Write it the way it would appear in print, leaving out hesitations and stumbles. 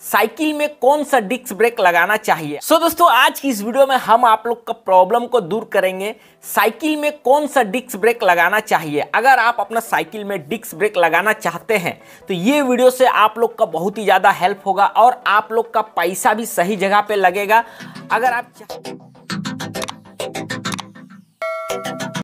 Cycle में कौन सा डिस्क ब्रेक लगाना चाहिए। दोस्तों आज की इस वीडियो में हम आप लोग का प्रॉब्लम को दूर करेंगे। साइकिल में कौन सा डिस्क ब्रेक लगाना चाहिए। अगर आप अपना साइकिल में डिस्क ब्रेक लगाना चाहते हैं तो ये वीडियो से आप लोग का बहुत ही ज़्यादा हेल्प होगा और आप लोग का पैसा भी सही जगह पे लगेगा। अगर आप